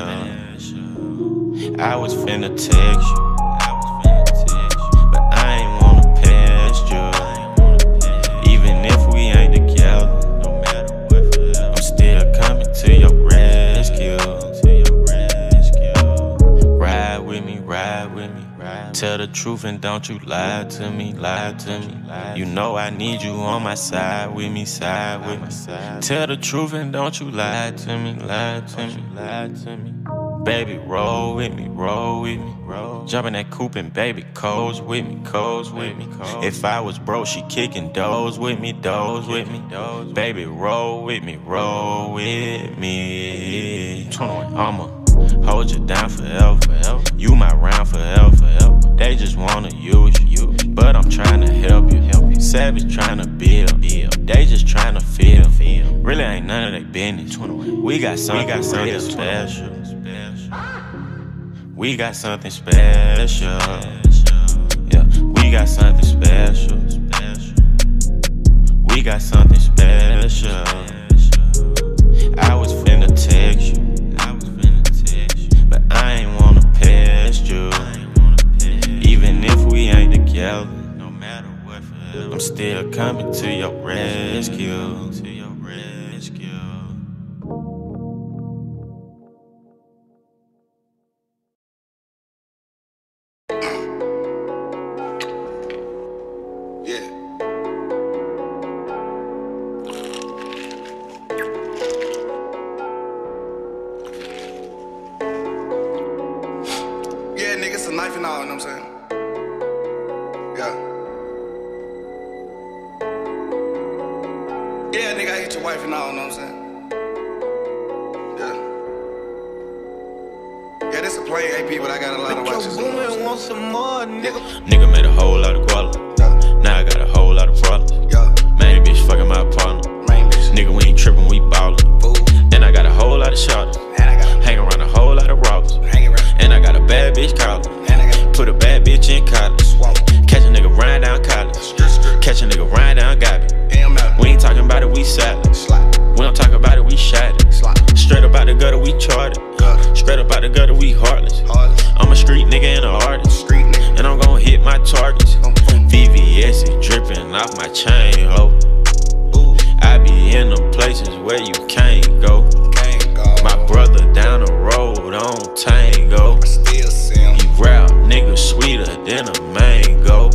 I was finna text you. But I ain't wanna past you. Even if we ain't together, no matter what, forever, I'm still coming to your rescue. To your rescue. Ride with me, ride with me. Ride Tell the truth and don't you lie to me, lie to me. You know I need you on my side with me, side with me. Tell the truth and don't you lie to me, lie to me, lie to me. Baby, roll with me, roll with me. Roll. Jump in that coupe and baby, codes with me, codes with me. If I was broke, she kicking doors with me, doors with me. Baby, roll with me, roll with me. I'ma hold you down forever. You my round forever. They just wanna use you, but I'm trying to help you. Savage trying to build, they just trying to feel. Really ain't none of their business. We got something, we got something special. We got something special. Yeah, we got something special. We got something special. I was finna text you, but I ain't wanna past you. Even if we ain't together, no matter what, forever, I'm still coming to your rescue. To your rescue. Knife and all, you know what I'm saying? Yeah. Yeah, nigga, I hit your wife and all, you know what I'm saying? Yeah. Yeah, this a plain A P, but I got a lot of watches. Metro Boomin want some more, nigga. Nigga made a whole lot of guala. Yeah. Now I got a whole lot of problems. Yeah. Main bitch fucking my partner. Main bitch. Nigga, we ain't trippin', we ballin'. Fool. And I got a whole lot of shots. And I got hang around a whole lot of robbers. Hang around. And I got a bad bitch collar. And I got put a bad bitch in college. Swamp. Catch a nigga ride down Catch a nigga riding down Gabby. We ain't talking about it, we salad. We don't talk about it, we shattered. Straight up out the gutter, we charted. Straight up out the gutter, we heartless. I'm a street nigga and an artist, and I'm gon' hit my targets. V V S is dripping off my chain, ho. I be in them places where you can't go. My brother down the road on Tango. He rap nigga sweeter than a mango.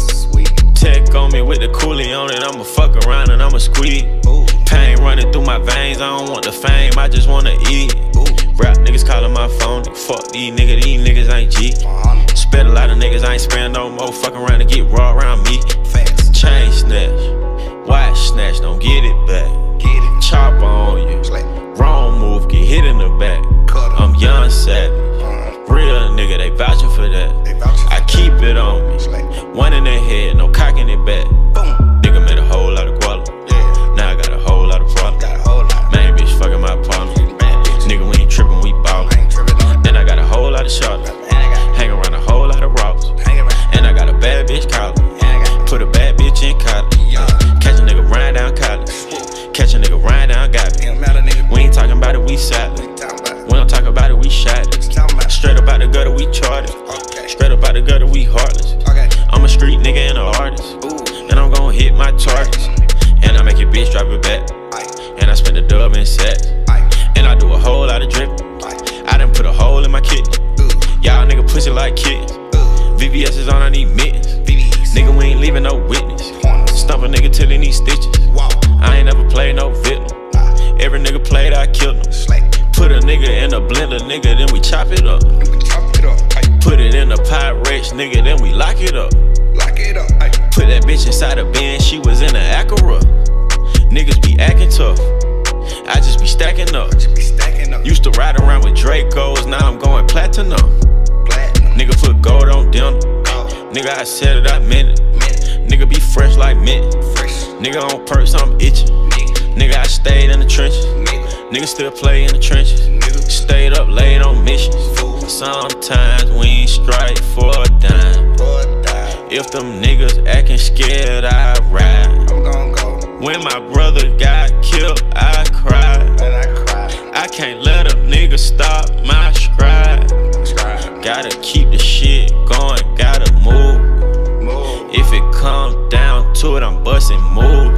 Tech on me with the coolie on it, I'ma fuck around and I'ma squeeze. Pain running through my veins, I don't want the fame, I just wanna eat. Rap niggas calling my phone, fuck these niggas, these niggas ain't G. Spent a lot of niggas, I ain't spend no more, fuck around and get raw around me. Chain snatch, watch snatch, don't get it back. Chopper on you, wrong move, get hit in the back. I'm young savage, real nigga, they vouching for that. I keep it on me, one in the head, no cocking it back. Nigga made a whole lot of quality, now I got a whole lot of problems. Main bitch fucking my partner, nigga we ain't tripping, we ballin'. Then I got a whole lot of shots, hang around a whole lot of rocks. And I got a bad bitch college, put a bad bitch in college. Catch a nigga riding down college, catch a nigga riding down Gabby. We ain't talking about it, we salad. We don't talk about it, we shattered. Straight up out the gutter, we charted. Straight up out the gutter, we heartless. I'm a street nigga and an artist, and I'm gon' hit my targets. And I make your bitch drop it back, and I spend the dub in sets. And I do a whole lot of dripping, I done put a hole in my kidney. Y'all nigga pussy like kittens. V V S is on, I need mittens. Nigga, we ain't leaving no witness. Stump a nigga till he need stitches. I ain't never played no victim. Every nigga played, I killed him. Put a nigga in a blender, nigga, then we chop it up. Put it in a Pyrex, nigga, then we lock it up. Put that bitch inside a bin, she was in an Acura. Niggas be acting tough, I just be stacking up. Used to ride around with Dracos, now I'm going platinum. Nigga put gold on dinner, nigga I said it, I meant it. Nigga be fresh like mint, nigga on perks, I'm itching. Nigga I stayed in the trenches, nigga still play in the trenches. Stayed up late on missions, sometimes we ain't strike for a dime. If them niggas acting scared, I ride. When my brother got killed, I cried. I can't let a nigga stop my stride. Gotta keep the shit going, gotta move. If it come down to it, I'm busting moves.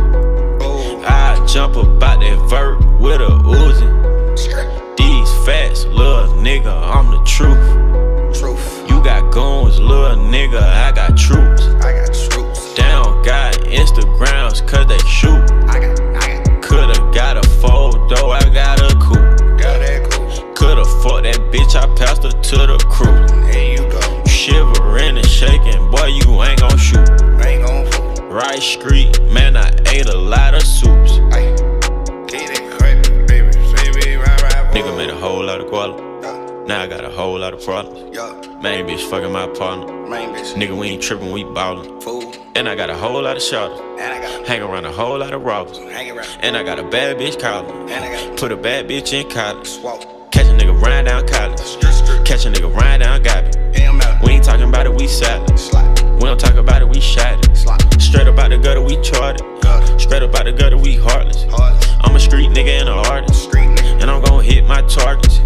I jump about that vert with a Uzi. These facts, little nigga, I'm the truth. You got goons, little nigga, I got troops. They don't got Instagrams cause they shoot. Coulda got a photo, I got a coupe. Coulda fucked that bitch, I passed her to the crew. Shivering and shaking, boy, you ain't gon' shoot. Right street, man, I ate a lot of soups. Nigga made a whole lot of quality, now I got a whole lot of problems. Main bitch fucking my partner, nigga we ain't tripping, we ballin'. And I got a whole lot of shots, hang around a whole lot of robbers. And I got a bad bitch college, put a bad bitch in college. Catch a nigga riding down college, catch a nigga riding down Gabby. We ain't talking about it, we salad. We don't talk about it, we shattered. Straight up out the gutter, we charted. Straight up out the gutter, we heartless. I'm a street nigga and an artist, and I'm gon' hit my targets.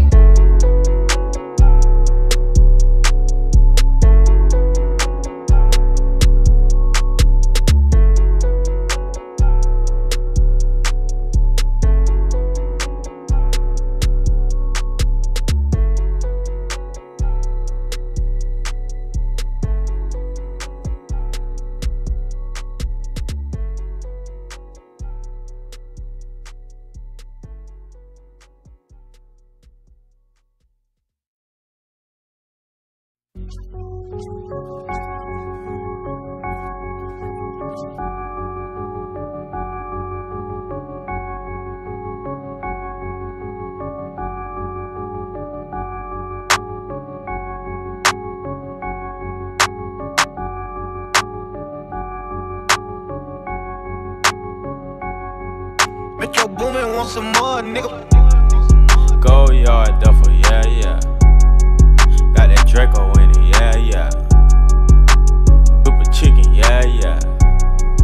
Metro Boomin want some more, nigga. Go yard duffel, yeah, yeah. Got that Draco in it, yeah, yeah. Super chicken, yeah, yeah.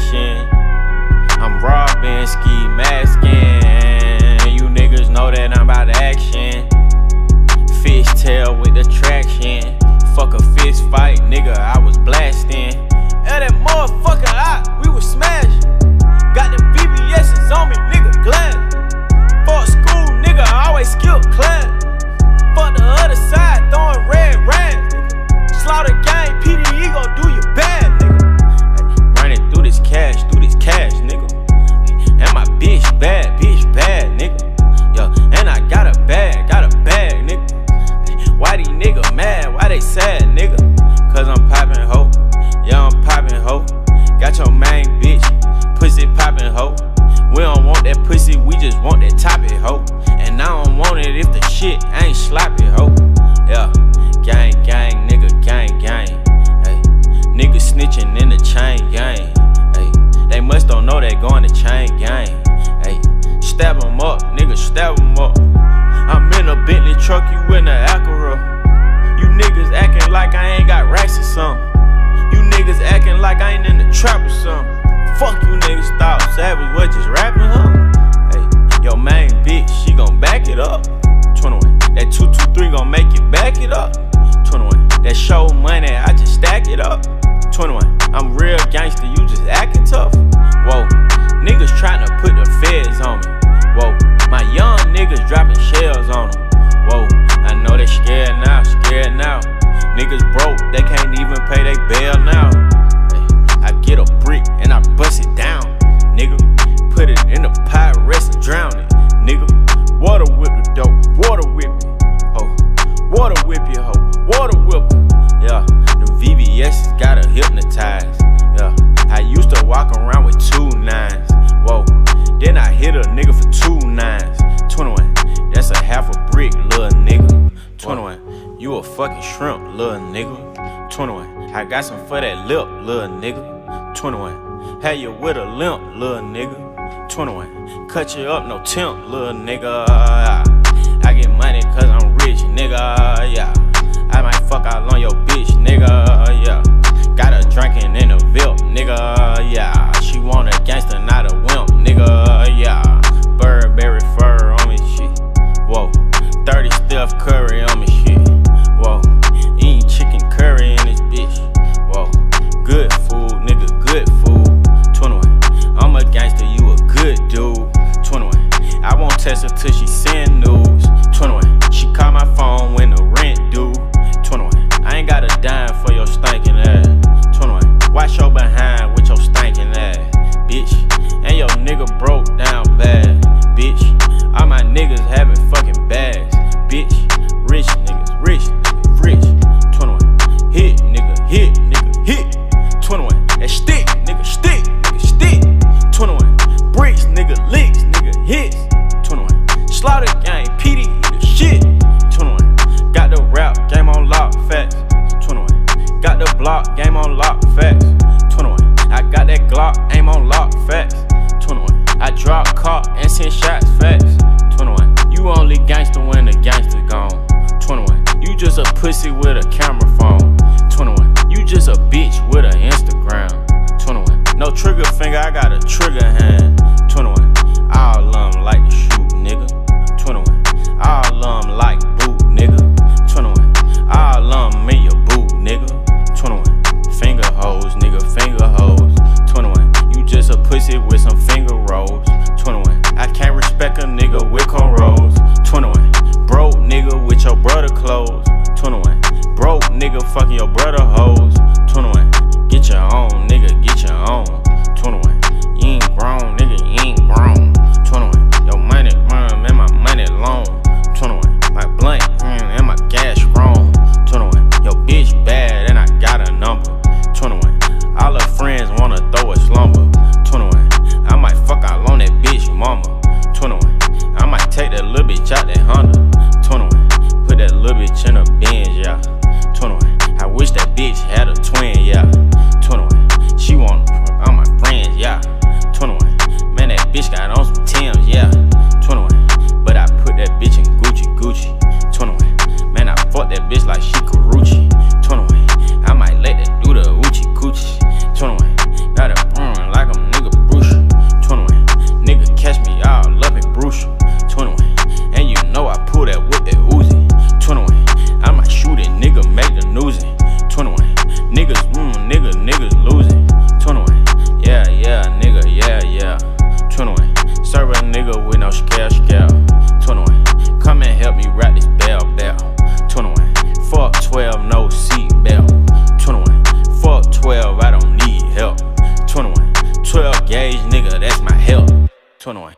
action. I'm robbing, ski masking. You niggas know that I'm about action. Fishtail with the traction. Fuck a fist fight, nigga, I was blasting. And that motherfucker out, we was smashing. Got the V V S's on me, nigga, glad. Fuck school, nigga, I always skip class. Fuck the other side, throwing red rags. Slaughter gang, P D E gon' do you bad, nigga. Running through this cash, through this cash, nigga. And my bitch bad, bitch bad, nigga. Yo, and I got a bag, got a bag, nigga. Why these niggas mad? Why they sad, nigga? Cause I'm poppin' ho. Yeah, I'm poppin' ho. Got your main bitch, pussy poppin' ho. We don't want that pussy, we just want that topic, ho. And I don't want it if the shit ain't sloppy, ho. Yeah, gang, gang, nigga, gang, gang. Hey, niggas snitching in the chain gang. Hey, they must don't know they going to chain gang. Hey, stab 'em up, nigga, stab 'em up. I'm in a Bentley truck, you in a Acura. You niggas acting like I ain't got racks or something. You niggas acting like I ain't in the trap or something. Fuck you niggas thought Savage was just rapping, huh? Hey, your main bitch, she gon' back it up. twenty-one, that two two three gon' make you back it up. twenty-one, that show money, I just stack it up. twenty-one, I'm real gangster, you just acting tough. Whoa, niggas tryna put the feds on me. Whoa, my young niggas dropping shells on them. Whoa, I know they scared now, scared now. Niggas broke, they can't even pay they bail now. Hey, I get a brick and I bust it down, nigga. Put it in the pot, rest and drown it, nigga. Water whip the dope, water whip it, ho. Water whip you, ho, water whip it. Yeah, the V V S's gotta hypnotize. Yeah, I used to walk around with two nines. Whoa, then I hit a nigga for two nines. twenty-one, that's a half a brick, little nigga. twenty-one, you a fucking shrimp, little nigga. twenty-one, I got some for that lip, little nigga. twenty-one, had you with a limp, little nigga. twenty-one, cut you up, no temp, little nigga. I get money cause I'm rich, nigga, yeah. I might fuck out on your bitch, nigga, yeah. Got her drinking in a Vilp, nigga, yeah. She want a gangster, not a wimp, nigga, yeah. Burberry fur on me, shit. Whoa, thirty Steph Curry on me, shit. Whoa, eating chicken curry in this bitch. Whoa, good food, nigga, good food. twenty-one, I'm a gangster, you a good dude. twenty-one, I won't test her till she send news. twenty-one, she call my phone when the rent due. twenty-one, I ain't got a dime for your stinking ass. twenty-one, watch your behind with your stinking ass, bitch. And your nigga broke down bad, bitch. All my niggas having fucking bags, bitch. Rich niggas, rich niggas, rich. twenty-one, hit, nigga, hit, nigga, hit. twenty-one, that stick, nigga, stick, nigga, stick. twenty-one, bricks, nigga, licks, nigga, hits. twenty-one, slaughter gang, P D E the shit. twenty-one, got the rap game on lock, facts. twenty-one, got the block game on lock, facts. twenty-one, I got that Glock aim on lock, facts. twenty-one, I drop caught and send shots, facts. twenty-one, you only gangster when the gangster gone. twenty-one, you just a pussy with a camera phone. twenty-one, you just a bitch with an Instagram. twenty-one, no trigger finger, I got a trigger hand. twenty-one, all of them like to shoot, nigga. twenty-one, all of them like boot, nigga. twenty-one, all of them in your boot, nigga. twenty-one, finger hoes, nigga, finger hoes. twenty-one, you just a pussy with some finger rolls. twenty-one, I can't respect a nigga with cornrows. twenty-one, broke nigga with your brother clothes. twenty-one, broke nigga fucking your brother hoes. twenty-one, get your own, nigga, get your own. twenty-one, you ain't grown, nigga, Serve a nigga with no scale, scale. twenty-one, come and help me wrap this bell, bell. twenty-one, fuck twelve, no seat belt. twenty-one, fuck twelve, I don't need help. twenty-one, twelve gauge, nigga, that's my help. twenty-one.